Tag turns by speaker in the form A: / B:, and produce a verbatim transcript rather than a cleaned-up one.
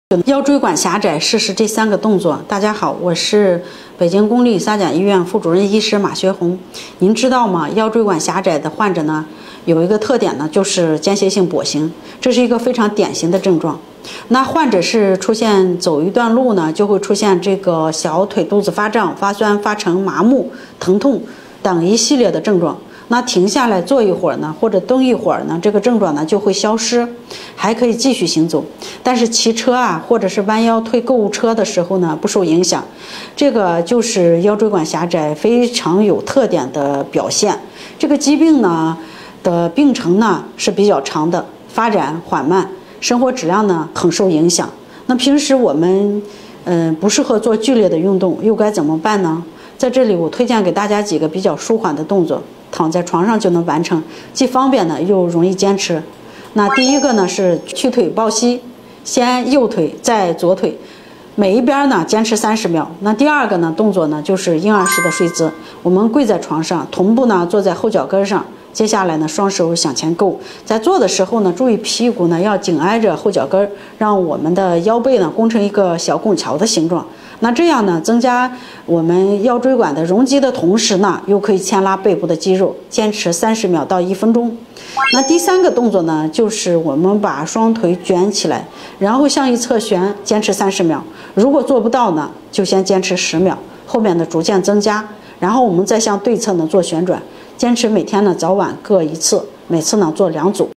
A: 腰椎管狭窄，试试这三个动作。大家好，我是北京公立撒甲医院副主任医师马学红。您知道吗？腰椎管狭窄的患者呢，有一个特点呢，就是间歇性跛行，这是一个非常典型的症状。那患者是出现走一段路呢，就会出现这个小腿肚子发胀、发酸、发沉、麻木、疼痛等一系列的症状。那停下来坐一会儿呢，或者蹲一会儿呢，这个症状呢就会消失，还可以继续行走。但是骑车啊，或者是弯腰推购物车的时候呢，不受影响。这个就是腰椎管狭窄非常有特点的表现。这个疾病呢的病程呢是比较长的，发展缓慢，生活质量呢很受影响。那平时我们嗯、呃、不适合做剧烈的运动，又该怎么办呢？在这里我推荐给大家几个比较舒缓的动作，躺在床上就能完成，既方便呢又容易坚持。那第一个呢是屈腿抱膝，先右腿再左腿，每一边呢坚持三十秒。那第二个呢动作呢就是婴儿式的睡姿，我们跪在床上，臀部呢坐在后脚跟上，接下来呢双手向前够，在做的时候呢注意屁股呢要紧挨着后脚跟，让我们的腰背呢弓成一个小拱桥的形状。那这样呢增加我们腰椎管的容积的同时呢，又可以牵拉背部的肌肉，坚持三十秒到一分钟。那第三个动作呢，就是我们把双腿卷起来，然后向一侧旋，坚持三十秒。如果做不到呢，就先坚持十秒，后面的逐渐增加。然后我们再向对侧呢做旋转，坚持每天呢早晚各一次，每次呢做两组。